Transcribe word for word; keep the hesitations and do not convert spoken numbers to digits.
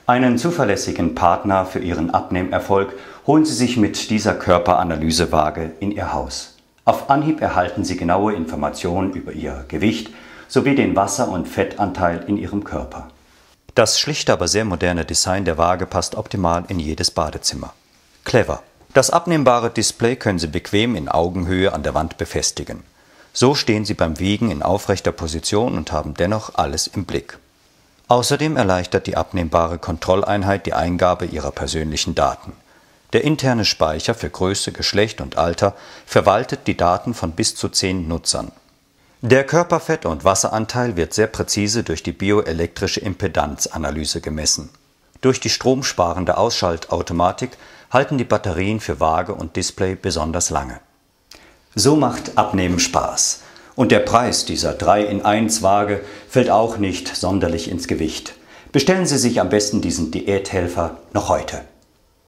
Einen zuverlässigen Partner für Ihren Abnehmerfolg holen Sie sich mit dieser Körperanalysewaage in Ihr Haus. Auf Anhieb erhalten Sie genaue Informationen über Ihr Gewicht sowie den Wasser- und Fettanteil in Ihrem Körper. Das schlichte, aber sehr moderne Design der Waage passt optimal in jedes Badezimmer. Clever. Das abnehmbare Display können Sie bequem in Augenhöhe an der Wand befestigen. So stehen Sie beim Wiegen in aufrechter Position und haben dennoch alles im Blick. Außerdem erleichtert die abnehmbare Kontrolleinheit die Eingabe Ihrer persönlichen Daten. Der interne Speicher für Größe, Geschlecht und Alter verwaltet die Daten von bis zu zehn Nutzern. Der Körperfett- und Wasseranteil wird sehr präzise durch die bioelektrische Impedanzanalyse gemessen. Durch die stromsparende Ausschaltautomatik halten die Batterien für Waage und Display besonders lange. So macht Abnehmen Spaß. Und der Preis dieser drei in eins Waage fällt auch nicht sonderlich ins Gewicht. Bestellen Sie sich am besten diesen Diäthelfer noch heute.